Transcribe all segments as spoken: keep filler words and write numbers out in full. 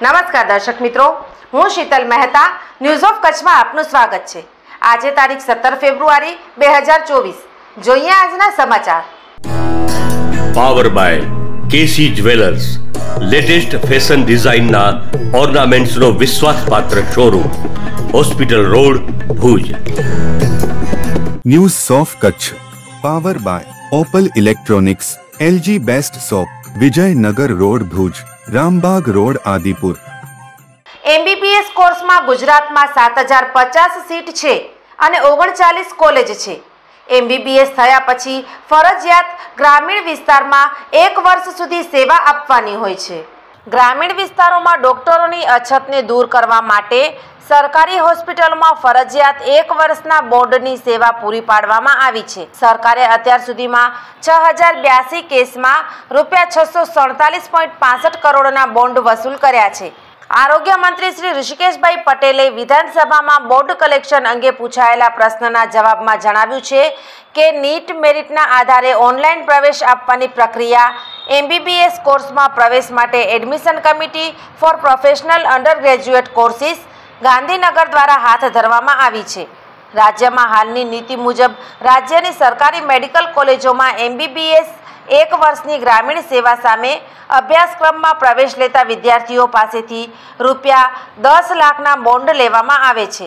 નમસ્કાર દર્શક મિત્રો, હું શીતલ મહેતા ન્યૂઝ ઓફ કચ્છમાં આપનું સ્વાગત છે। આજે તારીખ સત્તર ફેબ્રુઆરી બે હજાર ચોવીસ। જોઈએ આજના સમાચાર। Power by K C jewellers, latest fashion ડિઝાઇનના ઓર્નામેન્ટ્સનો વિશ્વાસપાત્ર showroom, hospital road, Bhuj. News of Kutch power by opal electronics, LG best shop, Vijaynagar road, Bhuj, Rambagh road, Adipur. MBBS કોર્સમાં ગુજરાતમાં સાત હજાર પચાસ સીટ છે અને ઓગણચાલીસ કોલેજ છે। એમબીબીએસ થયા પછી ફરજિયાત ગ્રામીણ વિસ્તારમાં એક વર્ષ સુધી સેવા આપવાની હોય છે। ગ્રામીણ વિસ્તારોમાં ડોક્ટરોની અછતને દૂર કરવા માટે સરકારી હોસ્પિટલોમાં ફરજિયાત એક વર્ષના બોર્ડની સેવા પૂરી પાડવામાં આવી છે। સરકારે અત્યાર સુધીમાં છ હજાર બ્યાસી કેસમાં રૂપિયા છસો સડતાલીસ પોઈન્ટ પાસઠ કરોડના બોન્ડ વસૂલ કર્યા છે। આરોગ્ય મંત્રી શ્રી ઋષિકેશભાઈ પટેલે વિધાનસભામાં બોર્ડ કલેક્શન અંગે પૂછાયેલા પ્રશ્નના જવાબમાં જણાવ્યું છે કે નીટ મેરિટના આધારે ઓનલાઈન પ્રવેશ આપવાની પ્રક્રિયા એમબીબીએસ કોર્સમાં પ્રવેશ માટે admission committee for professional undergraduate courses Gandhinagar દ્વારા હાથ ધરવામાં આવી છે। રાજ્યમાં હાલની નીતિ મુજબ રાજ્યની સરકારી મેડિકલ કોલેજોમાં એમબીબીએસ એક વર્ષની ગ્રામીણ સેવા સામે અભ્યાસક્રમમાં પ્રવેશ લેતા વિદ્યાર્થીઓ પાસેથી રૂપિયા દસ લાખના બોન્ડ લેવામાં આવે છે।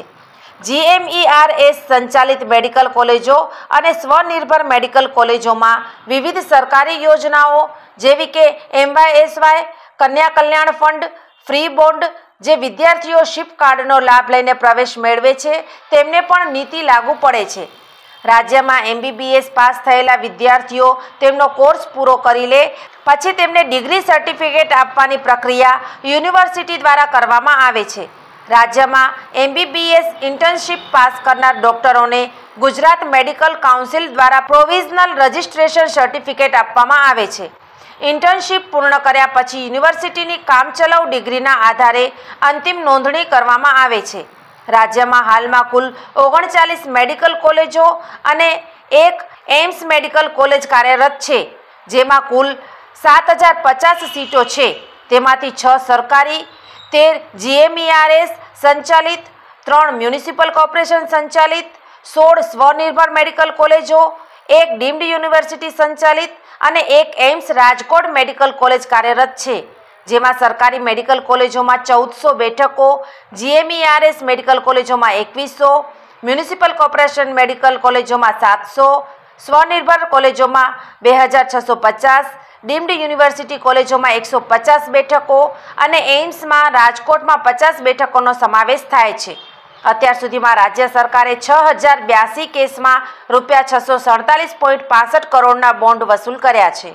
જીએમઈઆરએસ સંચાલિત મેડિકલ કોલેજો અને સ્વનિર્ભર મેડિકલ કોલેજોમાં વિવિધ સરકારી યોજનાઓ જેવી કે એમવાયએસવાય, કન્યા કલ્યાણ ફંડ, ફ્રી બોન્ડ જે વિદ્યાર્થીઓ શિપ કાર્ડનો લાભ લઈને પ્રવેશ મેળવે છે તેમને પણ નીતિ લાગુ પડે છે। રાજ્યમાં એમબીબીએસ પાસ થયેલા વિદ્યાર્થીઓ તેમનો કોર્સ પૂરો કરી લે પછી તેમને ડિગ્રી સર્ટિફિકેટ આપવાની પ્રક્રિયા યુનિવર્સિટી દ્વારા કરવામાં આવે છે। રાજ્યમાં એમબીબીએસ ઇન્ટર્નશીપ પાસ કરનાર ડોક્ટરોને ગુજરાત મેડિકલ કાઉન્સિલ દ્વારા પ્રોવિઝનલ રજિસ્ટ્રેશન સર્ટિફિકેટ આપવામાં આવે છે। ઇન્ટર્નશીપ પૂર્ણ કર્યા પછી યુનિવર્સિટીની કામચલાઉ ડિગ્રીના આધારે અંતિમ નોંધણી કરવામાં આવે છે। રાજ્યમાં હાલમાં કુલ ઓગણચાલીસ મેડિકલ કોલેજો અને એક એમ્સ મેડિકલ કોલેજ કાર્યરત છે, જેમાં કુલ સાત હજાર પચાસ સીટો છે। તેમાંથી છ સરકારી, તેર જીએમઈઆરએસ સંચાલિત, ત્રણ મ્યુનિસિપલ કોર્પોરેશન સંચાલિત, સોળ સ્વનિર્ભર મેડિકલ કોલેજો, એક ડીમ્ડ યુનિવર્સિટી સંચાલિત અને એક એમ્સ રાજકોટ મેડિકલ કોલેજ કાર્યરત છે, જેમાં સરકારી મેડિકલ કોલેજોમાં ચૌદસો બેઠકો, જીએમઈઆરએસ મેડિકલ કોલેજોમાં એકવીસો, મ્યુનિસિપલ કોર્પોરેશન મેડિકલ કોલેજોમાં સાતસો, સ્વનિર્ભર કોલેજોમાં બે હજાર છસો પચાસ, ડીમ્ડ યુનિવર્સિટી કોલેજોમાં એકસો પચાસ બેઠકો અને એમ્સમાં રાજકોટમાં પચાસ બેઠકોનો સમાવેશ થાય છે। અત્યાર સુધીમાં રાજ્ય સરકારે છ હજાર બ્યાસી કેસમાં રૂપિયા છસો સડતાલીસ પોઈન્ટ પાસઠ કરોડના બોન્ડ વસૂલ કર્યા છે।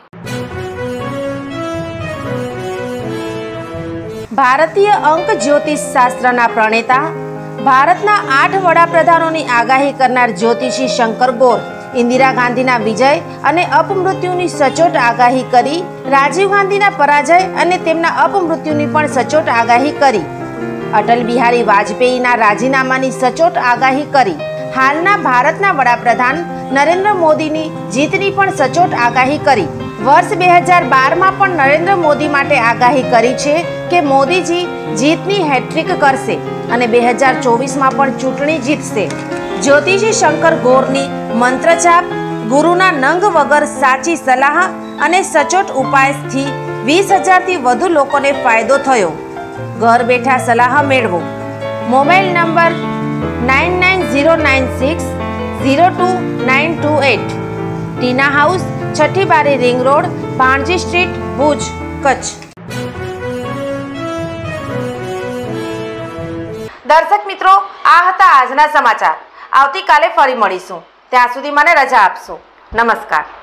ભારતીય અંક જ્યોતિષ શાસ્ત્રના પ્રણેતા, ભારતના આઠ વડાપ્રધાનોની આગાહી કરનાર જ્યોતિષી શંકર ગોર ઇન્દિરા ગાંધીના વિજય અને અપમૃત્યુની સચોટ આગાહી કરી, રાજીવ ગાંધીના પરાજય અને તેમના અપમૃત્યુની પણ સચોટ આગાહી કરી, અટલ બિહારી વાજપેયીના રાજીનામાની સચોટ આગાહી કરી, હાલના ભારતના વડાપ્રધાન નરેન્દ્ર મોદીની જીતની પણ સચોટ આગાહી કરી, વર્ષ બે હજાર બારમાં પણ નરેન્દ્ર મોદી માટે આગાહી કરી છે કે મોદીજી જીતની હેટ્રિક કરશે અને બે હજાર ચોવીસમાં પણ ચૂંટણી જીતશે। જ્યોતિષી શંકર ગોરની મંત્રજાપ, ગુરુના નંગ વગર સાચી સલાહ અને સચોટ ઉપાયથી વીસ હજારથી વધુ લોકોને ફાયદો થયો। ઘર બેઠા સલાહ મેળવો। Mobile number nine nine zero nine six zero two nine two eight, Tina house, Chhathi Bari ring road, Bhanji street, Bhuj, Kutch. દર્શક મિત્રો, આ હતા આજના સમાચાર। આવતીકાલે ફરી મળીશું, ત્યાં સુધી મને રજા આપશો। નમસ્કાર।